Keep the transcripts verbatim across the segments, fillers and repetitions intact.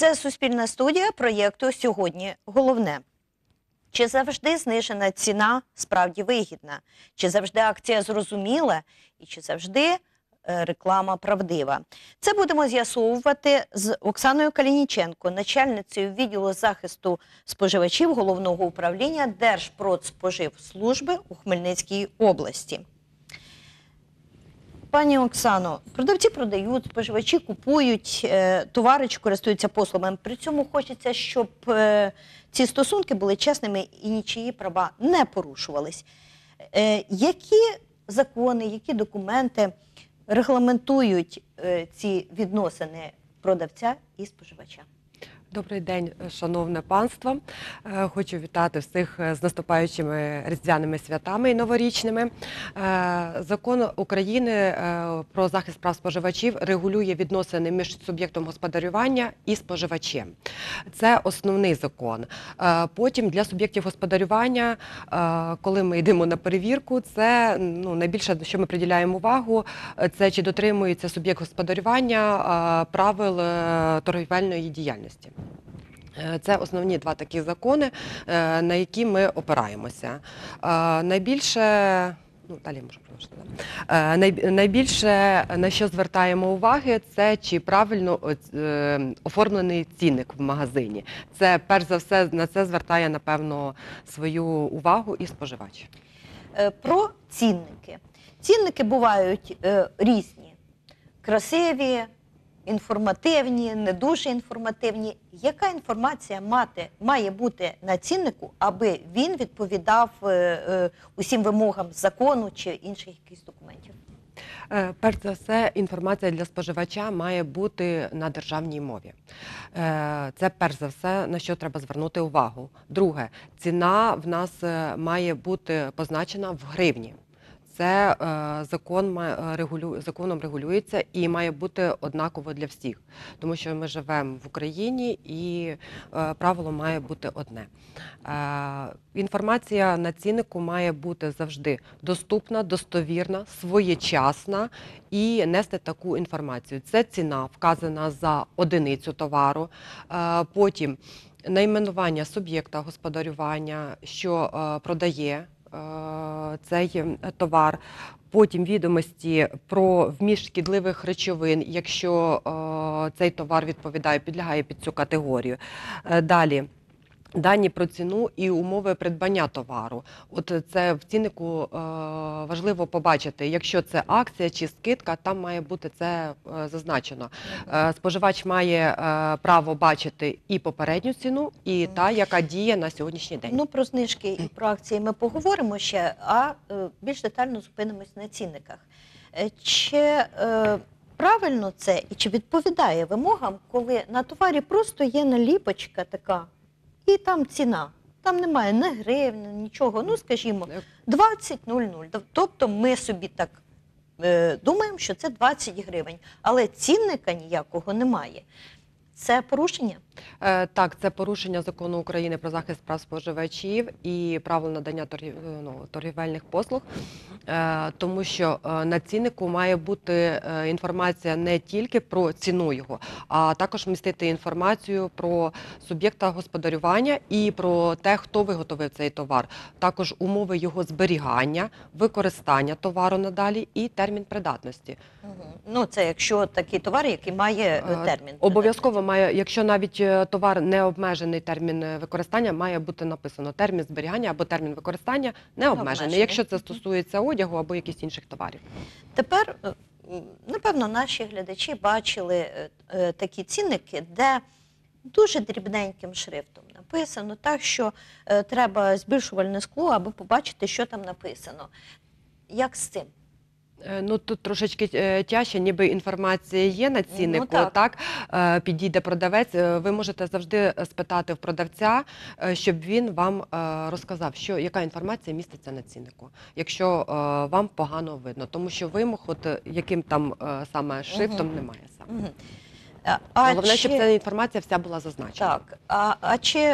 Це Суспільна студія проєкту «Сьогодні головне». Чи завжди знижена ціна справді вигідна? Чи завжди акція зрозуміла? І чи завжди реклама правдива? Це будемо з'ясовувати з Оксаною Калініченко, начальницею відділу захисту споживачів Головного управління Держпродспоживслужби у Хмельницькій області. Пані Оксано, продавці продають, споживачі купують е, товари чи користуються послугами. При цьому хочеться, щоб е, ці стосунки були чесними і нічиї права не порушувались. Е, які закони, які документи регламентують е, ці відносини продавця і споживача? Добрий день, шановне панство. Хочу вітати всіх з наступаючими різдвяними святами і новорічними. Закон України про захист прав споживачів регулює відносини між суб'єктом господарювання і споживачем. Це основний закон. Потім для суб'єктів господарювання, коли ми йдемо на перевірку, це ну, найбільше, що ми приділяємо увагу, це чи дотримується суб'єкт господарювання правил торгівельної діяльності. Це основні два такі закони, на які ми опираємося. Найбільше, ну, далі можу продовжити. Найбільше, на що звертаємо уваги, це чи правильно оформлений цінник в магазині. Це, перш за все, на це звертає, напевно, свою увагу і споживач. Про цінники. Цінники бувають різні, красиві, інформативні, не дуже інформативні. Яка інформація мати, має бути на ціннику, аби він відповідав е, е, усім вимогам закону чи інших якихось документів? Перш за все, інформація для споживача має бути на державній мові. Це перш за все, на що треба звернути увагу. Друге, ціна в нас має бути позначена в гривні. Це е, закон, регулю, законом регулюється і має бути однаково для всіх, тому що ми живемо в Україні і е, правило має бути одне. Е, інформація на ціннику має бути завжди доступна, достовірна, своєчасна і нести таку інформацію. Це ціна, вказана за одиницю товару, е, потім найменування суб'єкта господарювання, що е, продає цей товар, потім відомості про вміст шкідливих речовин, якщо цей товар відповідає, підлягає під цю категорію. Далі. Дані про ціну і умови придбання товару. От це в ціннику е, важливо побачити. Якщо це акція чи скидка, там має бути це е, зазначено. Е, споживач має е, право бачити і попередню ціну, і та, яка діє на сьогоднішній день. Ну, про знижки і про акції ми поговоримо ще, а е, більш детально зупинимось на цінниках. Е, чи е, правильно це і чи відповідає вимогам, коли на товарі просто є наліпочка така, і там ціна, там немає ні гривень, нічого, ну, скажімо, двадцять нуль нуль. Тобто ми собі так е, думаємо, що це двадцять гривень, але цінника ніякого немає. Це порушення? Е, так, це порушення закону України про захист прав споживачів і правил надання торгів, ну, торгівельних послуг, е, тому що е, на ціннику має бути е, інформація не тільки про ціну його, а також містити інформацію про суб'єкта господарювання і про те, хто виготовив цей товар, також умови його зберігання, використання товару надалі і термін придатності. Угу. Ну, це якщо такий товар, який має термін. Обов'язково має, якщо навіть товар не обмежений термін використання, має бути написано термін зберігання або термін використання не обмежений, якщо це стосується одягу або якихось інших товарів. Тепер, напевно, наші глядачі бачили такі цінники, де дуже дрібненьким шрифтом написано так, що треба збільшувальне скло, аби побачити, що там написано. Як з цим? Ну, тут трошечки тяжче, ніби інформація є на ціннику, ну, так. так, підійде продавець, ви можете завжди спитати в продавця, щоб він вам розказав, що, яка інформація міститься на ціннику, якщо вам погано видно, тому що вимог, от, яким там саме шрифтом, угу. немає саме. Угу. А Головне, чи... щоб ця інформація вся була зазначена. Так, а, а чи,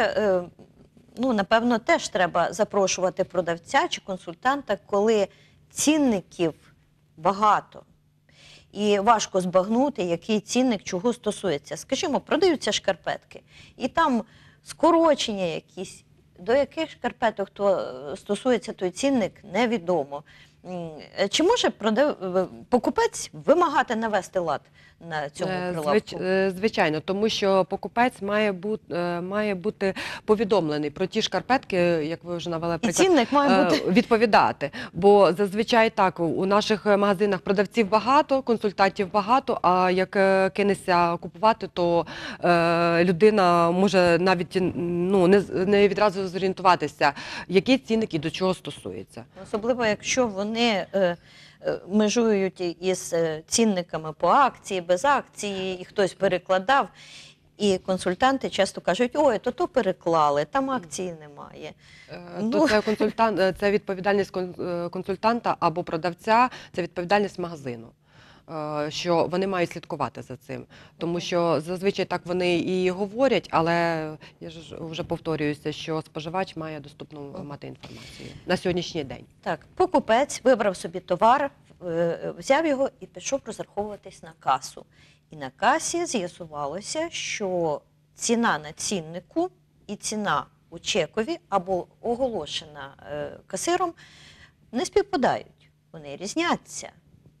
ну, напевно, теж треба запрошувати продавця чи консультанта, коли цінників багато. і важко збагнути, який цінник чого стосується. Скажімо, продаються шкарпетки, і там скорочення якісь, до яких шкарпеток то стосується той цінник, невідомо. М, Чи може продав... покупець вимагати навести лад на цьому Е, прилавку? звич- е, Звичайно, тому що покупець має бути, має бути повідомлений про ті шкарпетки, як ви вже навели І приклад, цінник має е, бути. відповідати. Бо зазвичай так, у наших магазинах продавців багато, консультантів багато, а як е, кинеться купувати, то е, людина може навіть ну, не, з- не відразу зорієнтуватися, який цінник і до чого стосується. Особливо, якщо вони е, е, межують і- із е, цінниками по акції, без акції, і хтось перекладав. І консультанти часто кажуть, ой, то то переклали, там акції немає. Е, Ну. То це консультант, е, це відповідальність кон- е, консультанта або продавця, це відповідальність магазину. е, Що вони мають слідкувати за цим, тому Мгм. що зазвичай так вони і говорять, але я ж вже повторююся, що споживач має доступну Мгм. мати інформацію на сьогоднішній день. Так, покупець вибрав собі товар, е, взяв його і пішов розраховуватись на касу. І на касі з'ясувалося, що ціна на ціннику і ціна у чекові або оголошена е, касиром не співпадають. Вони різняться.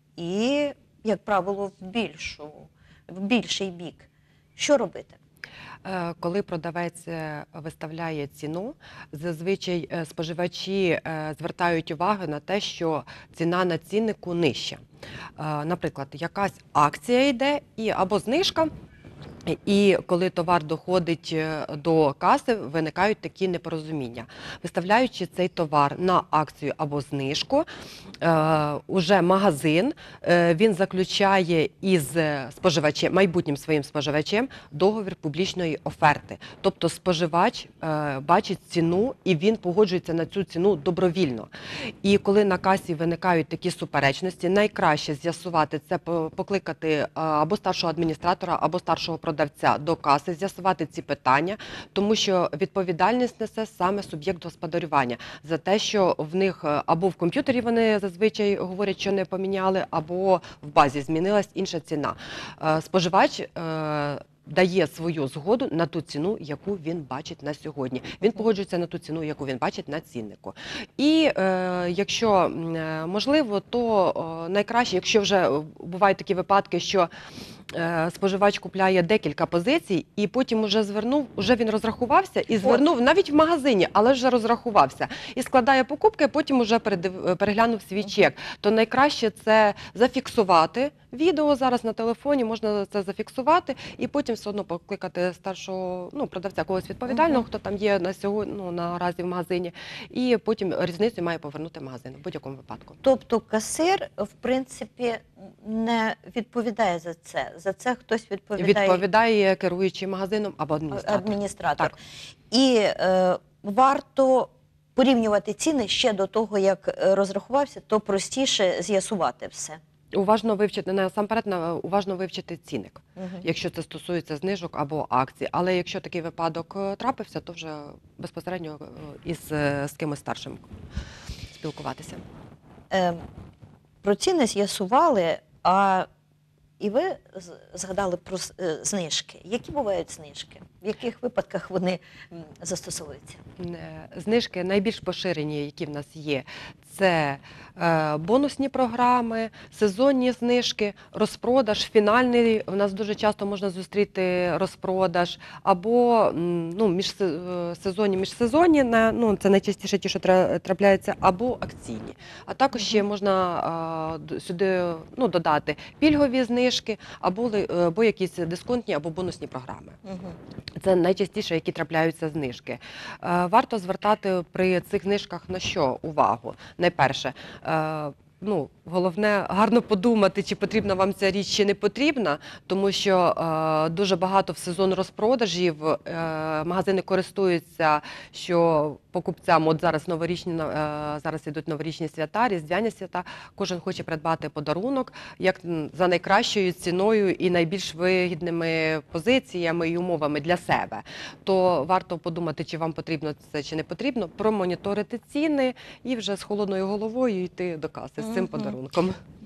І, як правило, в більшу, в більший бік. Що робити? Е, Коли продавець е, виставляє ціну, зазвичай е, споживачі е, звертають увагу на те, що ціна на ціннику нижча. Е, Наприклад, якась акція йде і або знижка. І коли товар доходить е, до каси, виникають такі непорозуміння. Виставляючи цей товар на акцію або знижку, е, уже магазин е, він заключає із споживачем, майбутнім своїм споживачем договір публічної оферти. Тобто споживач е, бачить ціну і він погоджується на цю ціну добровільно. І коли на касі виникають такі суперечності, найкраще з'ясувати це, по- покликати е, або старшого адміністратора, або старшого продавця до каси, з'ясувати ці питання, тому що відповідальність несе саме суб'єкт господарювання за те, що в них е, або в комп'ютері вони зазвичай говорять, що не поміняли, або в базі змінилась інша ціна. Е, Споживач е, дає свою згоду на ту ціну, яку він бачить на сьогодні. Він погоджується на ту ціну, яку він бачить на ціннику. І е, якщо м, е, можливо, то е, найкраще, якщо вже е, бувають такі випадки, що е, споживач купляє декілька позицій і потім уже звернув, уже він розрахувався і звернув навіть в магазині, але вже розрахувався. І складає покупки, потім уже передив- переглянув свій чек. То найкраще це зафіксувати. Відео зараз на телефоні можна це зафіксувати і потім все одно покликати старшого ну, продавця, когось відповідального, Мгм. хто там є на сьогодні, ну, наразі в магазині, і потім різницю має повернути магазин в будь-якому випадку. Тобто касир, в принципі, не відповідає за це. За це хтось відповідає, Відповідає керуючий магазином або адміністратор. адміністратор. Так. І е, варто порівнювати ціни ще до того, як е, розрахувався, то простіше з'ясувати все. Уважно вивчити, насамперед на- уважно вивчити цінник, Мгм. якщо це стосується знижок або акцій. Але якщо такий випадок е, трапився, то вже безпосередньо е, із е, з кимось старшим спілкуватися. Е, про ціни з'ясували, а і ви з- згадали про с- е, знижки. Які бувають знижки? В яких випадках вони м, застосовуються? Е, Знижки найбільш поширені, які в нас є, це е, бонусні програми, сезонні знижки, розпродаж, фінальний. У нас дуже часто можна зустріти розпродаж, або м, ну, міжсезонні, міжсезонні, на- ну, це найчастіше ті, що тра- трапляються, або акційні. А також ще можна а, д- сюди ну, додати пільгові знижки, або, ли- або якісь дисконтні або бонусні програми. Мгм. Це найчастіше, які трапляються знижки. Е, Варто звертати при цих знижках на що увагу? Найперше, е, ну, головне гарно подумати, чи потрібна вам ця річ, чи не потрібна, тому що е, дуже багато в сезон розпродажів е, магазини користуються, що покупцям, от зараз новорічні, е, зараз ідуть новорічні свята, різдвяні свята, кожен хоче придбати подарунок, як м, за найкращою ціною і найбільш вигідними позиціями і умовами для себе. То варто подумати, чи вам потрібно це, чи не потрібно, промоніторити ціни і вже з холодною головою йти до каси з цим Мгм. подарунком.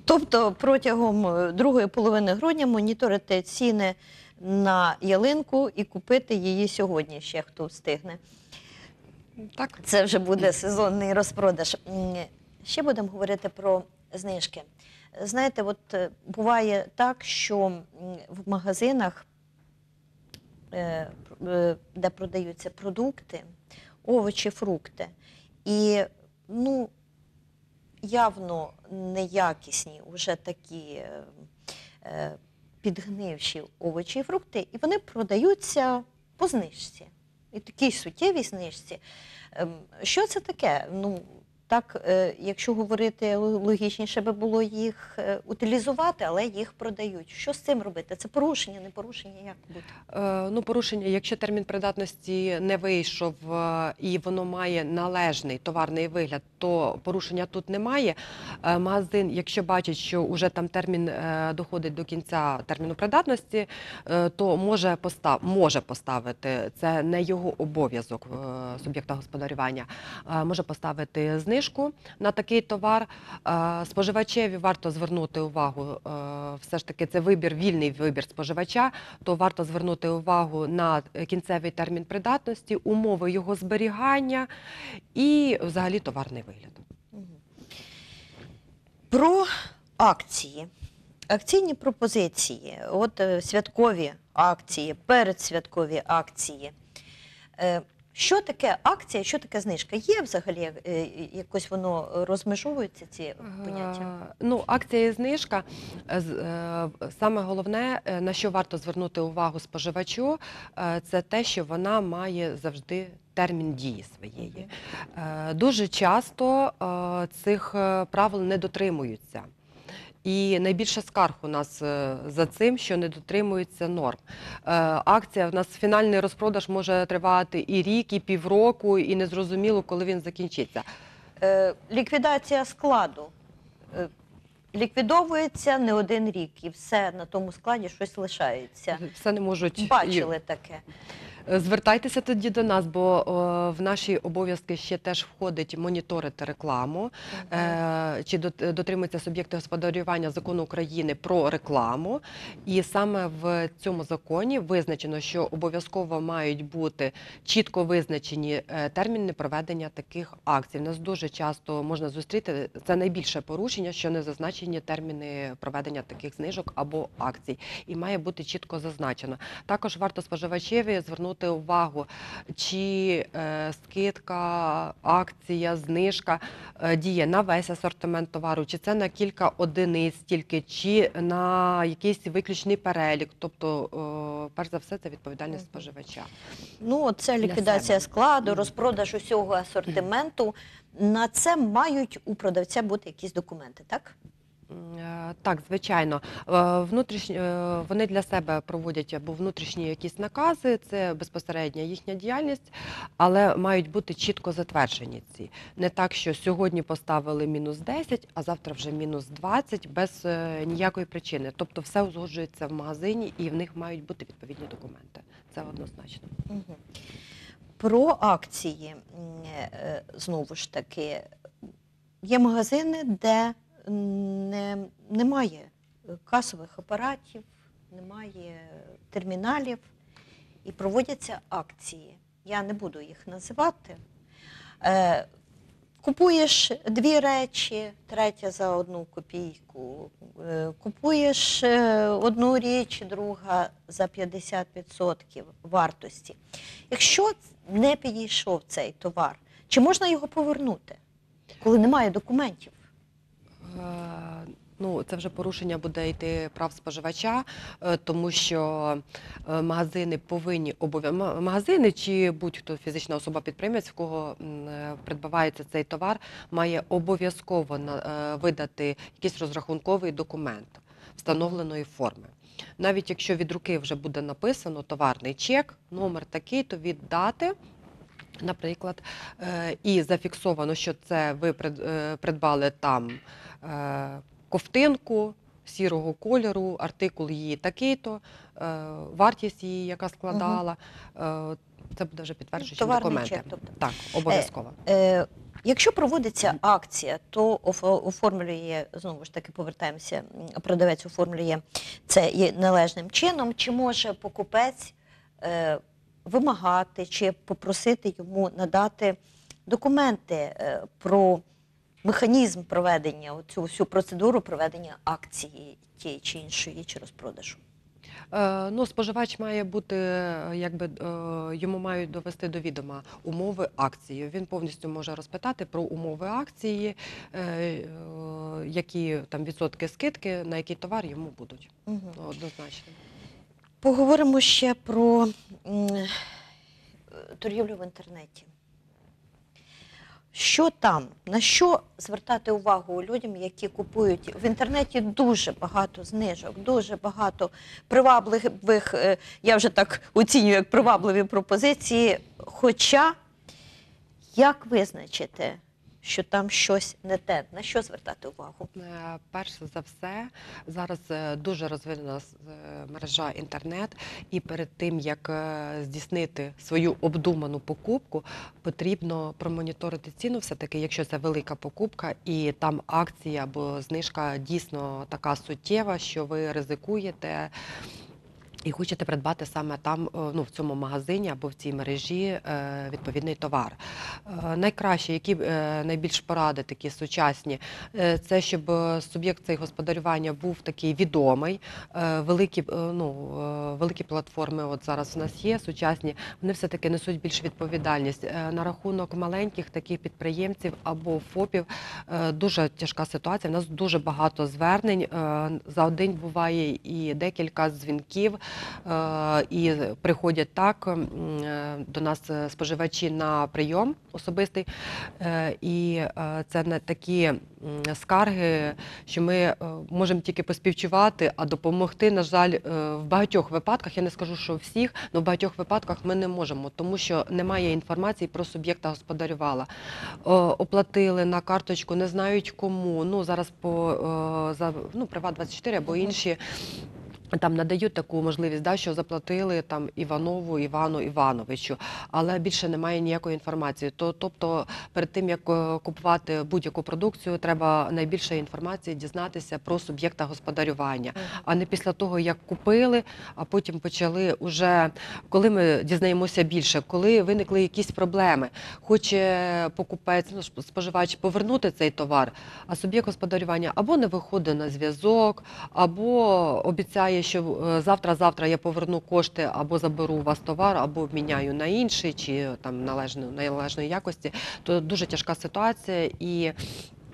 Тобто протягом е, другої половини грудня моніторити ціни на ялинку і купити її сьогодні, ще хто встигне. Так. Це вже буде сезонний розпродаж. М, Ще будемо говорити про знижки. Знаєте, от е, буває так, що м, в магазинах, е, пр- е, де продаються продукти, овочі, фрукти, і ну, явно неякісні вже такі е, е, підгнивші овочі і фрукти, і вони продаються по знижці. І такій суттєвій знижці. Ем, Що це таке? Ну, так, е, якщо говорити логічніше би було їх е, утилізувати, але їх продають. Що з цим робити? Це порушення, не порушення, як бути? Е, Ну, порушення, якщо термін придатності не вийшов е, і воно має належний товарний вигляд, то порушення тут немає. Е, Магазин, якщо бачить, що вже там термін е, доходить до кінця терміну придатності, е, то може постав, може поставити, це не його обов'язок е, суб'єкта господарювання, е, може поставити знижку на такий товар. Е, Споживачеві варто звернути увагу, е, все ж таки це вибір, вільний вибір споживача, то варто звернути увагу на кінцевий термін придатності, умови його зберігання і взагалі товарний вигляд. Мгм. Про акції. Акційні пропозиції, от е, святкові акції, передсвяткові акції. Е, Що таке акція, що таке знижка? Є взагалі е, якось воно розмежовується, ці поняття? Е, Ну, акція і знижка. е, з- е, Саме головне, е, на що варто звернути увагу споживачу, е, це те, що вона має завжди термін дії своєї. Е, Дуже часто е, цих е, правил не дотримуються. І найбільше скарг у нас е, за цим, що не дотримуються норм. Е, Акція, в нас фінальний розпродаж може тривати і рік, і півроку, і незрозуміло, коли він закінчиться. Е, Ліквідація складу. Е, Ліквідовується не один рік, і все на тому складі щось лишається. Все не можуть. Бачили таке. Звертайтеся тоді до нас, бо о, в наші обов'язки ще теж входить моніторити рекламу, е, чи дот- дотримуються суб'єкти господарювання закону України про рекламу. І саме в цьому законі визначено, що обов'язково мають бути чітко визначені е, терміни проведення таких акцій. У нас дуже часто можна зустріти, це найбільше порушення, що не зазначені терміни проведення таких знижок або акцій. І має бути чітко зазначено. Також варто споживачеві звернути увагу, чи е, скидка, акція, знижка е, діє на весь асортимент товару, чи це на кілька одиниць тільки, чи на якийсь виключний перелік. Тобто, е, перш за все, це відповідальність Мгм. споживача. Ну, це Для ліквідація себе. складу, Мгм. розпродаж усього асортименту. На це мають у продавця бути якісь документи, так? М, е, Так, звичайно. Е, Внутрішні, е, вони для себе проводять або внутрішні якісь накази, це безпосередня їхня діяльність, але мають бути чітко затверджені ці. Не так, що сьогодні поставили мінус десять, а завтра вже мінус двадцять без е, ніякої причини. Тобто все узгоджується в магазині і в них мають бути відповідні документи. Це однозначно. Мгм. Про акції, м, е, знову ж таки, є магазини, де не, немає касових апаратів, немає терміналів і проводяться акції. Я не буду їх називати. Е, Купуєш дві речі, третя за одну копійку. Е, Купуєш е, одну річ, друга за п'ятдесят відсотків вартості. Якщо не підійшов цей товар, чи можна його повернути, коли немає документів? Е, Ну, це вже порушення буде йти прав споживача, е, тому що е, магазини повинні обов'я... ма- магазини чи будь-хто фізична особа-підприємець, в кого м, е, придбавається цей товар, має обов'язково на- е, видати якийсь розрахунковий документ встановленої форми. Навіть якщо від руки вже буде написано товарний чек, номер такий, то від дати. Наприклад, е, і зафіксовано, що це ви прид- е, придбали там е, ковтинку сірого кольору, артикул її такий-то, е, вартість її, яка складала. Е, Це буде вже підтверджуючим Товарний документом. чек, тобто. Так, обов'язково. Е, Якщо проводиться акція, то оф- оформлює, знову ж таки повертаємося, м, продавець оформлює це і належним чином, чи може покупець е, вимагати, чи попросити йому надати документи е, про механізм проведення, цю всю процедуру проведення акції тієї чи іншої, чи розпродажу. Е, Ну, споживач має бути, е, якби е, йому мають довести до відома умови акції. Він повністю може розпитати про умови акції, е, е, які там відсотки скидки, на який товар йому будуть. Мгм. Ну, однозначно. Поговоримо ще про м, е, торгівлю в інтернеті. Що там, на що звертати увагу людям, які купують в інтернеті дуже багато знижок, дуже багато привабливих, е, я вже так оцінюю, як привабливі пропозиції. Хоча, як визначити, що там щось не те, на що звертати увагу? Е, Перш за все, зараз е, дуже розвинена с- е, мережа інтернет, і перед тим, як е, здійснити свою обдуману покупку, потрібно промоніторити ціну все-таки, якщо це велика покупка, і там акція або знижка дійсно така суттєва, що ви ризикуєте і хочете придбати саме там, е, ну, в цьому магазині або в цій мережі е, відповідний товар. Е, Найкраще, які е, найбільш поради такі сучасні, е, це щоб е, суб'єкт цей господарювання був такий відомий. Е, Великі, е, ну, е, великі платформи от зараз у нас є, сучасні, вони все-таки несуть більш відповідальність. Е, На рахунок маленьких таких підприємців або ФОПів е, дуже тяжка ситуація. У нас дуже багато звернень. е, За один буває і декілька дзвінків. Е, І приходять так м, е, до нас е, споживачі на прийом особистий, Е, і е, це не такі м, скарги, що ми е, можемо тільки поспівчувати, а допомогти, на жаль, е, в багатьох випадках, я не скажу, що всіх, але в багатьох випадках ми не можемо, тому що немає інформації про суб'єкта господарювала. Е, Оплатили на карточку, не знають кому. Ну, зараз по е, за ну, Приват двадцять чотири або Мгм. інші там надають таку можливість, да, що заплатили там Іванову Івану Івановичу, але більше немає ніякої інформації. То, тобто перед тим, як е, купувати будь-яку продукцію, треба найбільше інформації дізнатися про суб'єкта господарювання, Мгм. а не після того, як купили, а потім почали уже, коли ми дізнаємося більше, коли виникли якісь проблеми, хоче покупець, ну, споживач повернути цей товар, а суб'єкт господарювання або не виходить на зв'язок, або обіцяє, що е, завтра-завтра я поверну кошти, або заберу у вас товар, або обміняю на інший, чи там належної, належної якості, то дуже тяжка ситуація. І е,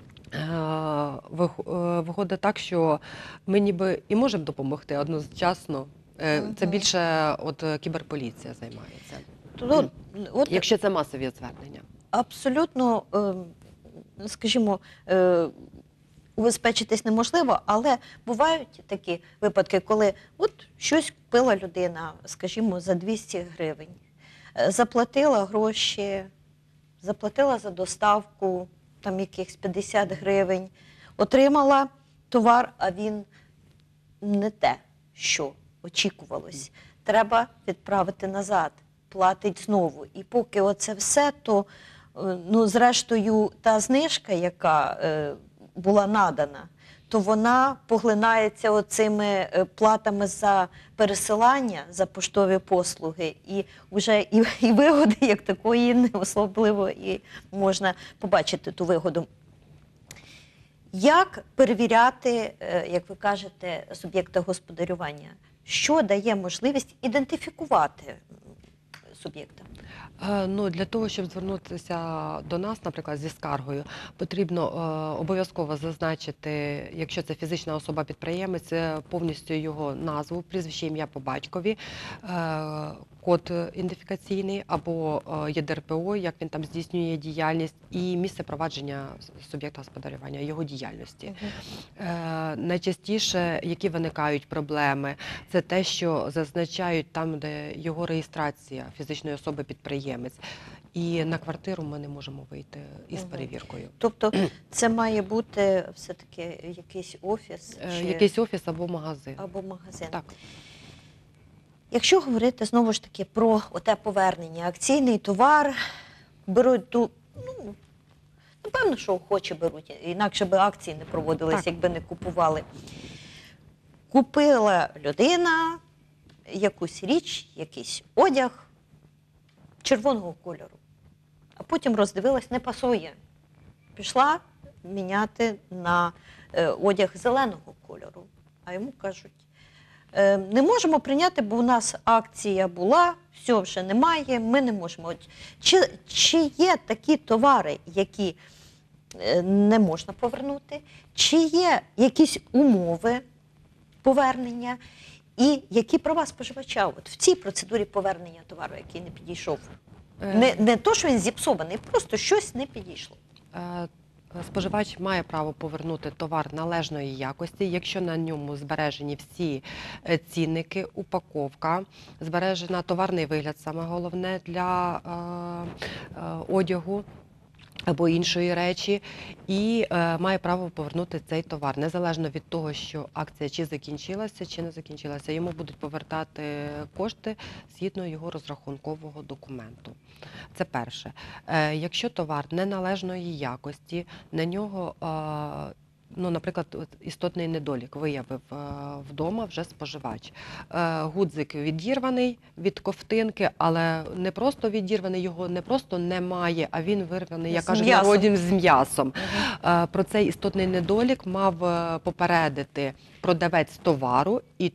вих- е, виходить так, що ми ніби і можемо допомогти одночасно. Е, Це Мгм. більше от е, кіберполіція займається, То, от, якщо це масові звернення. абсолютно, е, скажімо, е, убезпечитись неможливо, але бувають такі випадки, коли от щось купила людина, скажімо, за двісті гривень, е, заплатила гроші, заплатила за доставку, там якихось п'ятдесят гривень, отримала товар, а він не те, що очікувалось. Треба відправити назад, платить знову. І поки оце все, то, е, ну, зрештою, та знижка, яка е, була надана, то вона поглинається оцими е, платами за пересилання, за поштові послуги, і вже і, і вигоди як такої не особливо і можна побачити ту вигоду. Як перевіряти, е, як ви кажете, суб'єкта господарювання? Що дає можливість ідентифікувати м, суб'єкта? Е, Ну, для того, щоб звернутися до нас, наприклад, зі скаргою, потрібно е, обов'язково зазначити, якщо це фізична особа-підприємець, е, повністю його назву, прізвище, ім'я по батькові, е, код ідентифікаційний або е, є де ер пе о, як він там здійснює діяльність, і місце провадження суб'єкта господарювання, його діяльності. Е, Найчастіше, які виникають проблеми, це те, що зазначають там, де його реєстрація фізичної особи-підприємець. І на квартиру ми не можемо вийти із Мгм. перевіркою. Тобто це має бути все-таки якийсь офіс Е, чи Якийсь офіс або магазин. або магазин. Так. Якщо говорити знову ж таки про оте повернення, акційний товар, беруть ту, ну, Напевно, що охочі беруть, інакше би акції не проводились, Так. якби не купували. Купила людина якусь річ, якийсь одяг червоного кольору, а потім роздивилась, не пасує. Пішла міняти на е, одяг зеленого кольору. А йому кажуть, е, не можемо прийняти, бо у нас акція була, все вже немає, ми не можемо. От Чи, чи є такі товари, які е, не можна повернути, чи є якісь умови повернення, і які права споживача от в цій процедурі повернення товару, який не підійшов? Е, Не, не то, що він зіпсований, просто щось не підійшло. Е, Споживач має право повернути товар належної якості, якщо на ньому збережені всі е, цінники, упаковка, збережена товарний вигляд, саме головне для е, е, одягу або іншої речі, і е, має право повернути цей товар, незалежно від того, що акція чи закінчилася, чи не закінчилася. Йому будуть повертати кошти згідно його розрахункового документу. Це перше. Е, якщо товар неналежної якості, на нього, е, ну, наприклад, от істотний недолік виявив е, вдома вже споживач. Е, гудзик відірваний від ковтинки, але не просто відірваний, його не просто немає, а він вирваний, як З кажуть, м'ясом. народім з м'ясом. Мгм. Е, Про цей істотний недолік мав е, попередити продавець товару і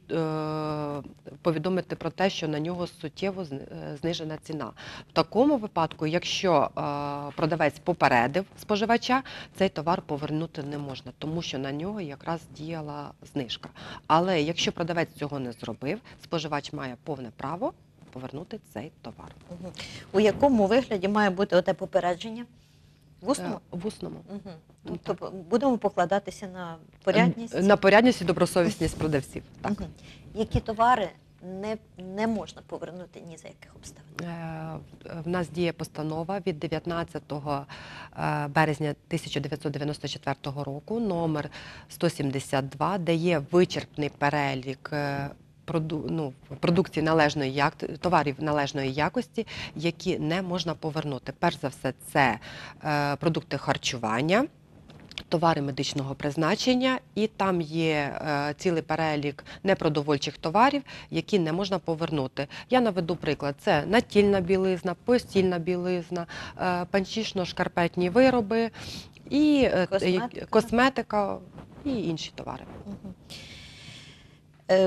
е, повідомити про те, що на нього суттєво зни- е, знижена ціна. В такому випадку, якщо е, продавець попередив споживача, цей товар повернути не можна, тому що на нього якраз діяла знижка. Але якщо продавець цього не зробив, споживач має повне право повернути цей товар. Мгм. У якому вигляді має бути оте попередження? В усному? Е, В усному. Мгм. Ну, Тобто будемо покладатися на порядність? На порядність і добросовісність продавців. Так. Мгм. Які товари не, не можна повернути ні за яких обставин? Е, В нас діє постанова від дев'ятнадцятого е, березня тисяча дев'ятсот дев'яносто четвертого року, номер сто сімдесят два, де є вичерпний перелік е, проду- ну, продукції належної як... товарів належної якості, які не можна повернути. Перш за все, це е, продукти харчування, товари медичного призначення, і там є е, цілий перелік непродовольчих товарів, які не можна повернути. Я наведу приклад. Це натільна білизна, постільна білизна, е, панчішно-шкарпетні вироби, і е, Косметика. як- косметика і інші товари. Мгм. Е,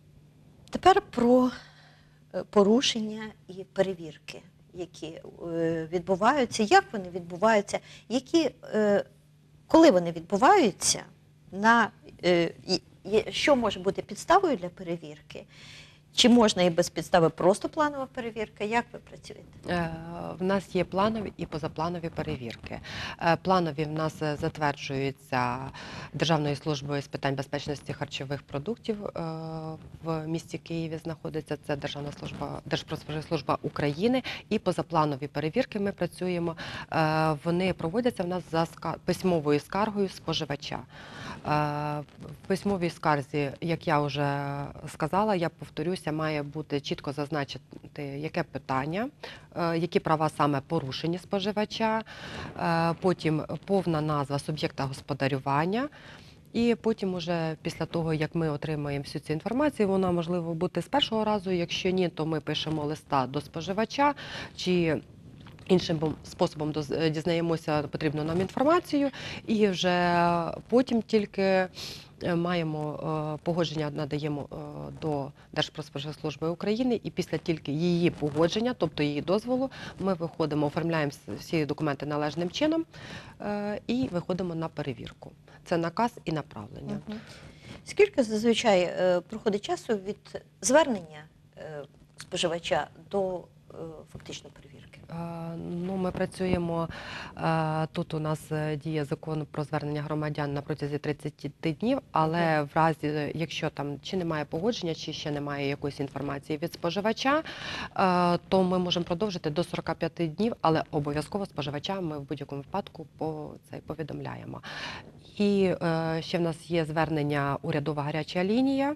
Тепер про е, порушення і перевірки, які е, відбуваються, як вони відбуваються, які, е, коли вони відбуваються, на, е, і- і що може бути підставою для перевірки, чи можна і без підстави просто планова перевірка, як ви працюєте? Е, В нас є планові і позапланові перевірки. Е, Планові в нас е, затверджуються Державною службою з питань безпечності харчових продуктів. е, В місті Києві знаходиться це Державна служба, Держпродспоживслужба України. І позапланові перевірки ми працюємо. Е, Вони проводяться в нас за ска- письмовою скаргою споживача. Е, В письмовій скарзі, як я вже сказала, я повторюся, має бути чітко зазначити, яке питання, е, які права саме порушені споживача, е, потім повна назва суб'єкта господарювання. І потім, уже після того, як ми отримаємо всю цю інформацію, вона можливо бути з першого разу. Якщо ні, то ми пишемо листа до споживача чи іншим бом- способом доз- дізнаємося потрібну нам інформацію, і вже потім тільки е, маємо е, погодження, надаємо е, до Держпродспоживслужби України, і після тільки її погодження, тобто її дозволу, ми виходимо, оформляємо с- всі документи належним чином е, і виходимо на перевірку. Це наказ і направлення. Мгм. Скільки зазвичай е, проходить часу від звернення е, споживача до е, фактично перевірки? Е, Ну, ми працюємо, е, тут у нас е, діє закон про звернення громадян на протязі тридцяти днів, але в разі, якщо там чи немає погодження, чи ще немає якоїсь інформації від споживача, е, то ми можемо продовжити до сорока п'яти днів, але обов'язково споживача ми в будь-якому випадку по цей повідомляємо. І е, ще в нас є звернення урядова гаряча лінія,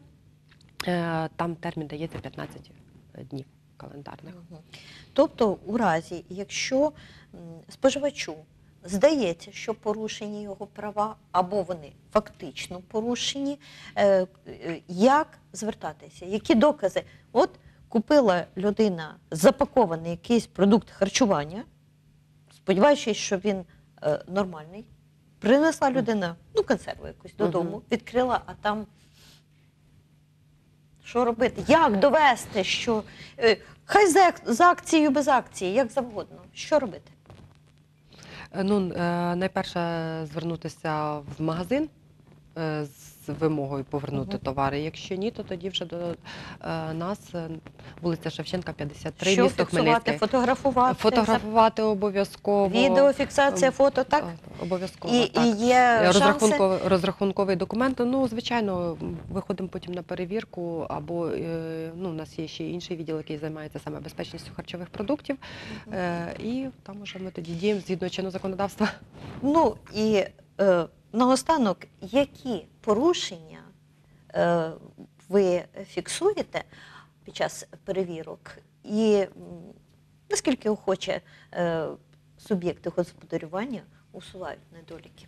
е, там термін дається п'ятнадцять днів календарних. Мгм. Тобто, у разі, якщо м, споживачу здається, що порушені його права, або вони фактично порушені. Е, е, Як звертатися? Які докази? От купила людина запакований якийсь продукт харчування, сподіваючись, що він е, нормальний. Принесла людина, ну, консерву якусь додому, Мгм. відкрила, а там що робити? Як довести, що е, хай за, за акцією, без акції, як завгодно. Що робити? Е, Ну, е, найперше звернутися в магазин е, з вимогою повернути Мгм. товари. Якщо ні, то тоді вже до е, нас, е, вулиця Шевченка, п'ятдесят три, Що місто фіксувати, Хмельницький. фотографувати, Фотографувати обов'язково. відеофіксація, фото, так? Е, Обов'язково, І, так. і є шанси. Розрахунковий, розрахунковий документ, ну, звичайно, м, виходимо потім на перевірку, або е, ну, у нас є ще інший відділ, який займається саме безпечністю харчових продуктів, Мгм. е, і там уже ми тоді діємо згідно чинного законодавства. Ну і е, наостанок, які порушення е, ви фіксуєте під час перевірок, і м, наскільки охоче е, суб'єкти господарювання усувають недоліки?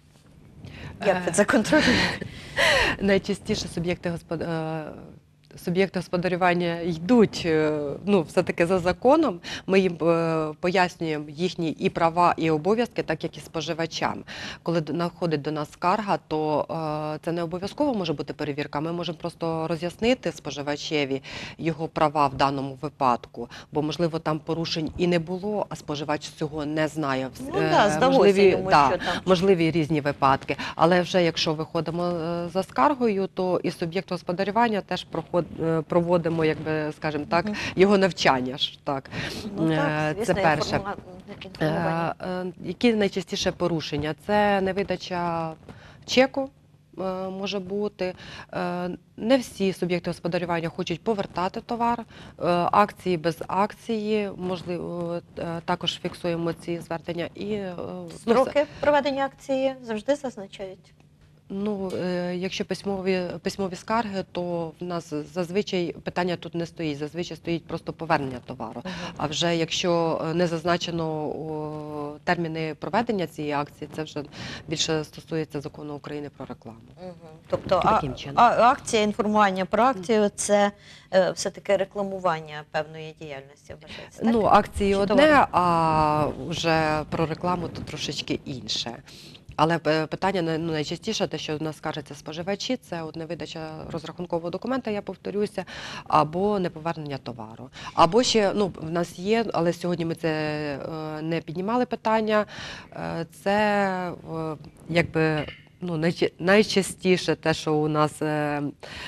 Як ви Е, це контролюєте? Найчастіше суб'єкти господ... е, суб'єкти господарювання йдуть, е, ну, все-таки за законом. Ми їм е, пояснюємо їхні і права, і обов'язки, так як і споживачам. Коли до- надходить до нас скарга, то е, це не обов'язково може бути перевірка. Ми можемо просто роз'яснити споживачеві його права в даному випадку, бо, можливо, там порушень і не було, а споживач цього не знає. Ну Е, так, здалося можливі- йому, да, що там. можливі різні випадки. Але вже якщо виходимо е, за скаргою, то і суб'єкт господарювання теж проход- е, проводимо, якби, скажімо так, Мгм. його навчання ж так. Ну Е, так, це звісно, перше. інформа- інформування. Е, е, Які найчастіше порушення? Це невидача чеку. е, Може бути. Е, Не всі суб'єкти господарювання хочуть повертати товар. Е, Акції без акції, можливо, е, також фіксуємо ці звернення. І е, ну, все- Строки проведення акції завжди зазначають. Ну, е, якщо письмові, письмові скарги, то в нас зазвичай питання тут не стоїть. Зазвичай стоїть просто повернення товару. А вже якщо е, не зазначено о, терміни проведення цієї акції, це вже більше стосується закону України про рекламу. Мгм. Тобто а, Таким чином. а, акція, інформування про акцію – це е, все-таки рекламування певної діяльності, вважається, так? Ну, акції Чи одне, товари? а вже про рекламу то трошечки інше. Але е, питання най- ну, найчастіше, те, що в нас скаржаться споживачі, це от невидача розрахункового документа, я повторюся, або неповернення товару. Або ще, ну, в нас є, але сьогодні ми це е, не піднімали питання, е, це е, якби ну, найча- найчастіше те, що у нас е,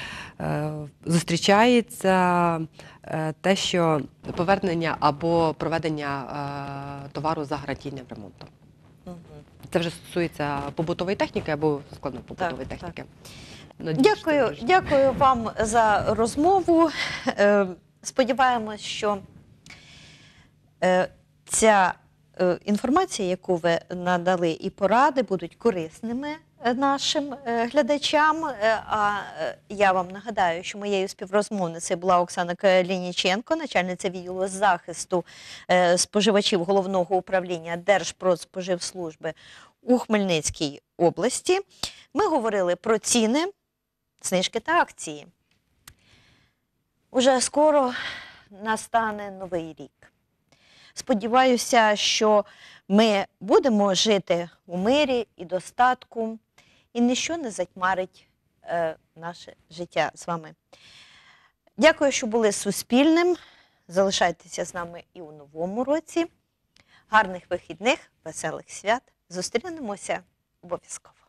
е, зустрічається, е, те, що повернення або проведення е, товару за гарантійним ремонтом. Мгм. Це вже стосується побутової техніки або складно-побутової Так, техніки. Надіюсь, Дякую, це дуже- дякую вам за розмову. Е, Сподіваємось, що е, ця е, інформація, яку ви надали, і поради будуть корисними е, нашим е, глядачам. Е, А е, я вам нагадаю, що моєю співрозмовницею була Оксана Лініченко, начальниця відділу захисту е, споживачів Головного управління Держпродспоживслужби у Хмельницькій області. Ми говорили про ціни, знижки та акції. Уже скоро настане новий рік. Сподіваюся, що ми будемо жити у мирі і достатку, і ніщо не затьмарить е, наше життя з вами. Дякую, що були Суспільним. Залишайтеся з нами і у новому році. Гарних вихідних, веселих свят. Зустрінемося обов'язково.